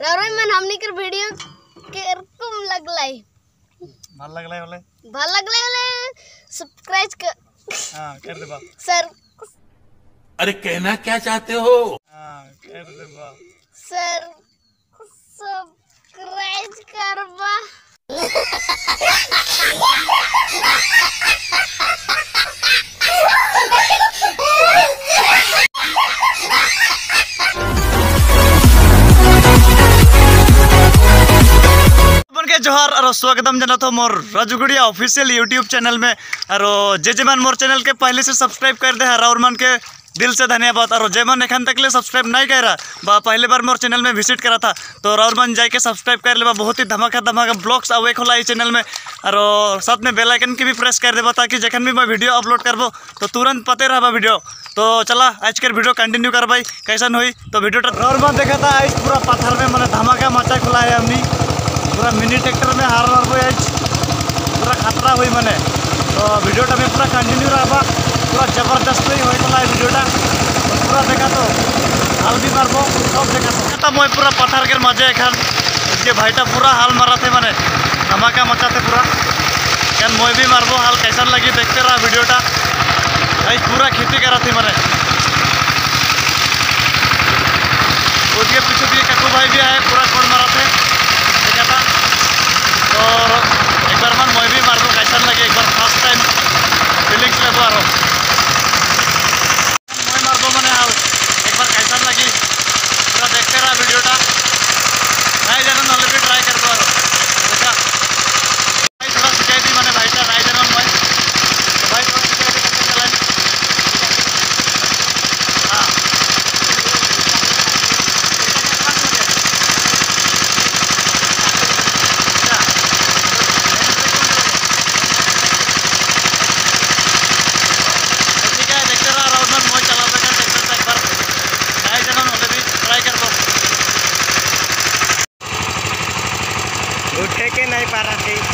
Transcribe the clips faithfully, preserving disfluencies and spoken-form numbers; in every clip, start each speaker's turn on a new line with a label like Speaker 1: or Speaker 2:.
Speaker 1: रावण हमनी कर वीडियो केरकम लगलाई
Speaker 2: ভাল লাগলাই হলে
Speaker 1: ভাল लगले हले सब्सक्राइब कर
Speaker 2: हां कर देबा
Speaker 1: सर।
Speaker 3: अरे कहना क्या चाहते हो?
Speaker 2: हां कर देबा
Speaker 1: सर सब्सक्राइब करबा।
Speaker 2: जोहार और स्वागतम जना तो मोर राजूगुड़िया ऑफिशियल यूट्यूब चैनल में और जे जे मन मोर चैनल के पहले से सब्सक्राइब कर दे और मन के दिल से धन्यवाद। और जे मन एखन तक ले सब्सक्राइब नहीं करा बा पहले बार मोर चैनल में विजिट करा था तो राउर मन जाके सब्सक्राइब कर ले। बहुत ही धमाका धमाका ब्लॉग्स आवे खोला इस चैनल में और साथ में बेल आइकन की भी प्रेस कर देबा ताकि जखन भी मैं वीडियो अपलोड करबो तो तुरंत पते रहबा वीडियो। तो चला आज के वीडियो कंटिन्यू कर भाई कैसन हुई तो वीडियो राउर मन देखा था आज पूरा पत्थर में मैंने धमाका मचा खुला है हमनी पूरा मिनी ट्रैक्टर में हार मारबो आज पूरा खतरा हुई मैंने तो वीडियोटा में पूरा कंटिन्यू रहा पूरा जबरदस्त ही होता है वीडियोटा तो पूरा देखा तो हाल भी मारबो सब देखा तो मैं पूरा पत्थर के मजे एखान इसके भाईटा पूरा हाल मारा थे मैंने धमाका मचाते पूरा क्या मैं भी मारबो हाल कैसा लगी देखते रहा वीडियोटा आज पूरा खेती करा थी मैंने उसके पीछे भी काकू भाई भी आए पूरा कोड मारा थे देखा था तो एक बार मन मैं भी मार दूँ कैसा लगे एक बार फर्स्ट टाइम फीलिंग्स ले और मैं मार दो मैंने हाल एक बार कैसा लगी पूरा देखते रहा वीडियोटा नहीं जाना नॉले भी ट्राई कर दो देखा भाई थोड़ा सिखाई दी मैंने भाईटा नहीं जाना मैं तो भाई थोड़ा सिखाई दी कैसे चलानी हाँ उठे के नहीं पा रहा थी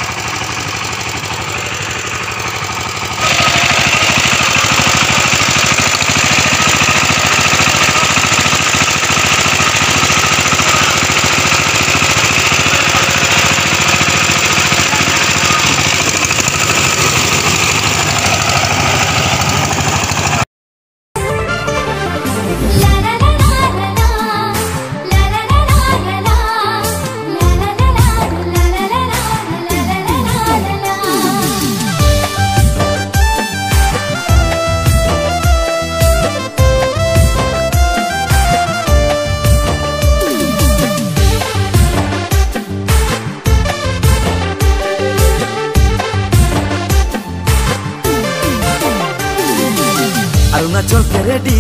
Speaker 2: अरुणाचल के रेडी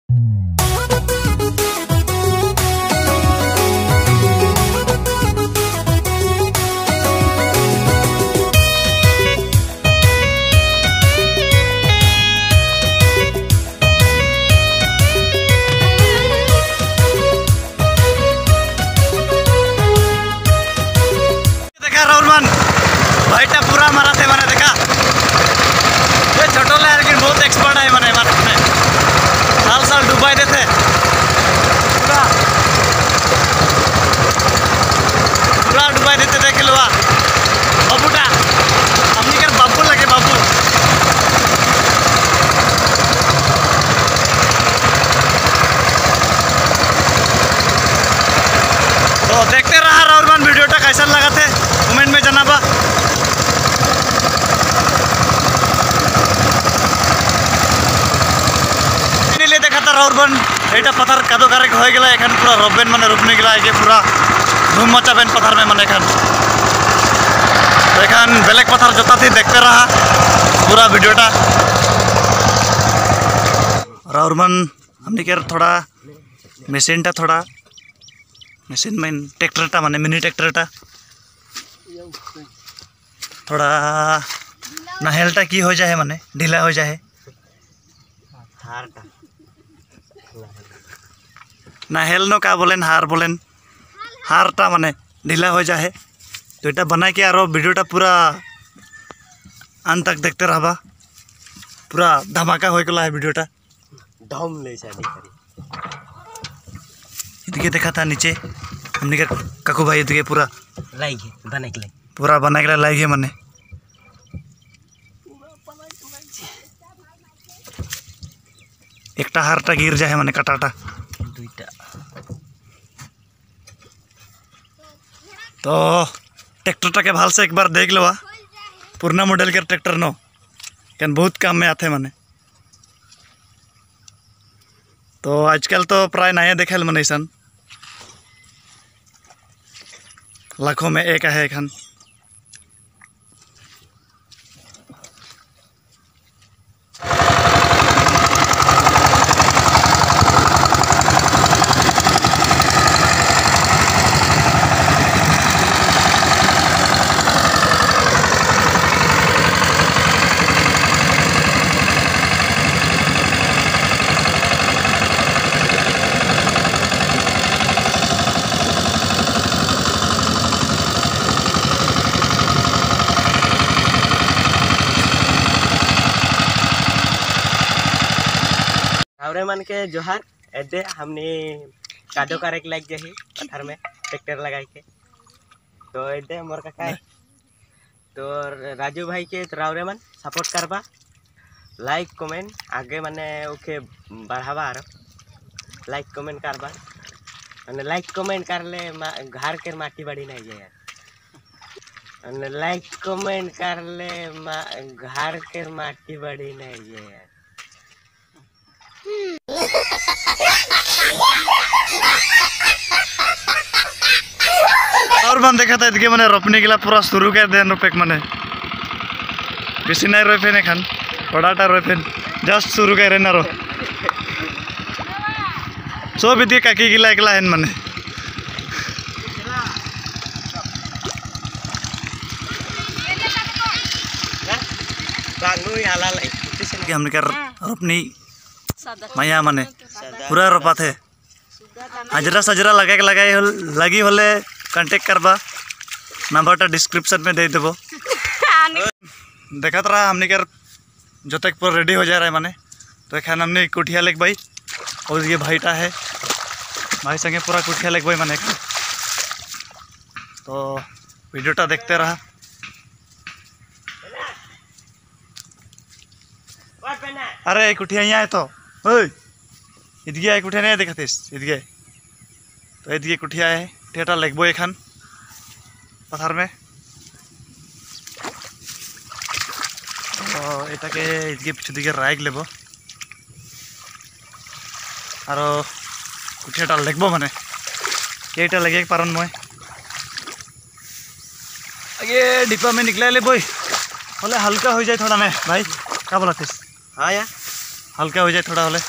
Speaker 2: देखा राहुल भाईटा पूरा मारा थे मैंने देखा ये छोटो ले लेकिन बहुत एक्सपर्ट है मैंने मारने में साल साल डुबाई देते पूरा पूरा डुबाई देते देख लो बाबूटा हमनी कर बाबू लगे बाबू तो देखते रहा राउरमान वीडियोटा कैसा लगा थे कमेंट में जनाबा। देखा था राउरबन एटा पत्थर कादो कारेक हो गया एखान पूरा रबेन माने रुपने गला आगे पूरा धूम मचाबेन पत्थर में माने एखान तो एखान बेलेक पत्थर जोता थी देखते रहा पूरा वीडियोटा राउरबन हमने के थोड़ा मशीनटा थोड़ा मशीन में ट्रैक्टरटा माने मिनी ट्रैक्टरटा थोड़ा नाहेलटा की हो जाए माने ढीला हो जाए हारटा नाहेल नो का बोलें हार बोलें हारटा माने ढीला हो जाए तो ये बना के और वीडियोटा पूरा अंत तक देखते रहा पूरा धमाका हो गया है वीडियोटा
Speaker 4: डम ले
Speaker 2: इनके देखा था नीचे हमने के काकू भाई दिखे पूरा
Speaker 4: लाइक है बने के लिए
Speaker 2: पूरा बना के लाइक है मने एकटा हारटा गिर जाए मने कटाटा
Speaker 4: दुईटा
Speaker 2: तो ट्रैक्टर के भाल से एक बार देख लो पुराना मॉडल के ट्रैक्टर नो क्या बहुत काम में आते मने तो आजकल तो प्राय नया देखे मने सन लाखों में एक है एखन
Speaker 4: रावरे मन के जोहार एदे हमने कादो करे के लग जाही पत्थर में ट्रैक्टर लगाई के तो एदे मोर काका है तो राजू भाई के रावरे मन सपोर्ट करबा लाइक कमेंट आगे माने ओके बढ़ावा आरो लाइक कमेंट करबा माने लाइक कमेंट करले घर के माटी बड़ी नहीं जाए माने लाइक कमेंट करले घर के माटी बड़ी नहीं जाए
Speaker 2: और मन देखा था इतके मने रोपने के लिए पूरा शुरू कर दे रोपेक मने बेसी नहीं रोपे ने खान बड़ाटा रोपे जस्ट शुरू कर ना रो सब इतके काकी गिला एकला है मने
Speaker 4: बांगू याला लाई
Speaker 2: कि हमने कर रोपनी माया मने पूरा रोपा थे हजरा सजरा लगा के लगाई हो, लगी होले कांटेक्ट करबा नंबरटा डिस्क्रिप्शन में दे देबो देखा रहा हमने कर जो तक पूरा रेडी हो जा रहा है माने तो एखान हमने कुठिया लेक भाई और ये भाईटा है भाई संगे पूरा कुठिया लेक भाई माने तो वीडियोटा देखते रहा अरे कुठिया यहाँ है तो इदगे है कुठिया नहीं देखा इदगे तो इदगे कुठिया है कुठियाटा लगबो एखान पथार में तो एटाके इदगे पिछु दिके राइक लेबो आरो कुठियाटा लगबो माने केटा लगे पारन मैं आगे डिब्बा में निकला ले बोई बोले हल्का हो जाए थोड़ा मैं भाई क्या बोला थिस
Speaker 4: हाँ यार
Speaker 2: हल्का हो जाए थोड़ा बोले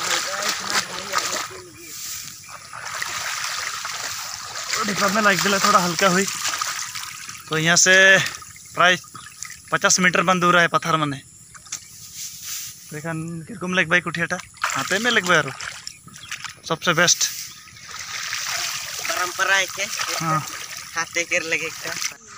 Speaker 2: डिब्बा में लग दिला थोड़ा हल्का हुई तो यहाँ से प्राय पचास मीटर बंद दूर है पत्थर मने तो एखान किरकम लग भाई कुठियाटा हाथे में लग यार सबसे बेस्ट
Speaker 4: परंपरा है के
Speaker 2: हाँ
Speaker 4: हाथे कर लगे का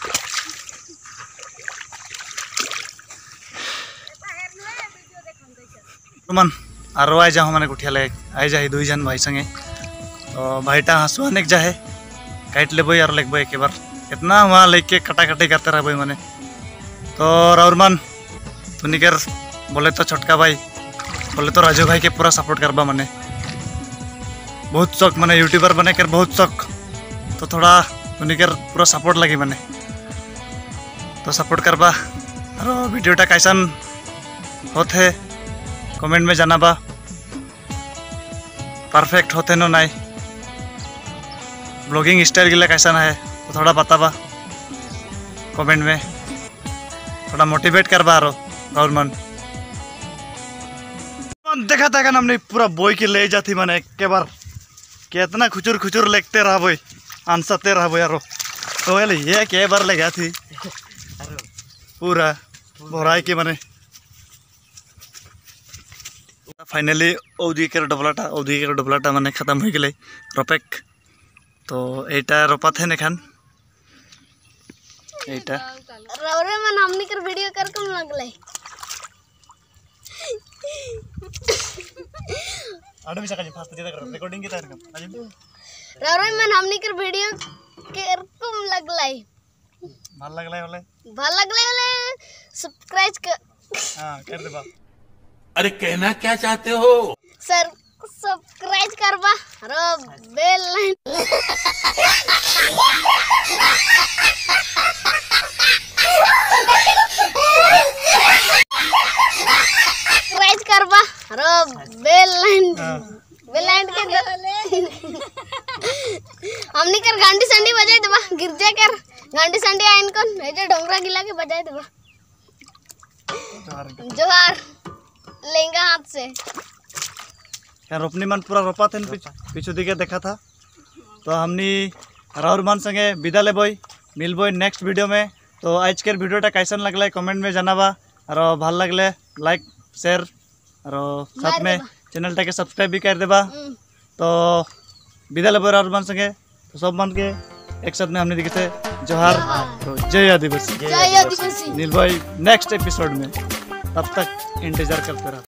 Speaker 2: मन आरो आई जाओ मैंने कुठिया ले आई जाए दुई जन भाई संगे तो भाईटा हंसुआ नेक जाए काट ले बोई और लेक बोई एक बार कितना वहाँ लेके कटा कटी करते रहे बोई मैंने तो राउरमान तुनी कर बोले तो छोटका भाई बोले तो राजू भाई के पूरा सपोर्ट करबा मैंने बहुत शौक मैंने यूट्यूबर बने कर बहुत शौक तो थोड़ा तुनी कर पूरा सपोर्ट लगी मैंने तो सपोर्ट करबा और वीडियोटा कैसन होते कमेंट में जाना बा परफेक्ट होते नो नहीं ब्लॉगिंग स्टाइल के लिए कैसा है तो थोड़ा बताबा कमेंट में थोड़ा मोटिवेट करबा और मन देखा था क्या हमने पूरा बोई के ले जाती मैंने एक के बार कितना खुचुर खुचुर लेगते रहा बोई आंसते रहा बोई यारो तो ये के बार ले गया थी पूरा भराई के मैंने फाइनली औदी के डबलाटा औदी के डबलाटा माने खत्म हो गए रोपेक तो एटा रोपा थे नेखान एटा
Speaker 1: रावरे मन हमनी कर वीडियो कर कम लगले
Speaker 2: आडमी सका फास्ट जेदा कर रिकॉर्डिंग के तार कम
Speaker 1: रावरे मन हमनी के वीडियो केरकुम लगलाई
Speaker 2: ভাল লাগলে বলে
Speaker 1: ভাল লাগলে হলে सब्सक्राइब कर
Speaker 2: हां कर देबा
Speaker 3: अरे कहना क्या चाहते हो?
Speaker 1: सर सब्सक्राइब करबा रो बेल लाइन सब्सक्राइब करबा रो बेल लाइन बेल लाइन के हमनी कर घंटी संडी बजाई देबा गिरजा कर घंटी संडी आइन कोन ए जे ढोंगरा गिला के बजाई देबा जोहार लेंगा हाथ से
Speaker 2: यार रोपनी मन पूरा रोपा थे पीछू दिखे देखा था तो हमनी राहुल मान संगे विदा ले बोई मिल बोई नेक्स्ट वीडियो में। तो आज के वीडियोटा कैसन लगला कमेंट में जनाबा और भल लगले लाइक शेयर और साथ में चैनल टाके सब्सक्राइब भी कर देबा। तो विदा ले बोई राहुल मान संगे तो सब मान के एक साथ में हमने दिखे थे जोहार तो जय आदिवासी
Speaker 1: जय आदिवासी
Speaker 2: मिल बोई नेक्स्ट एपिसोड में, तब तक इंतजार करते रहो।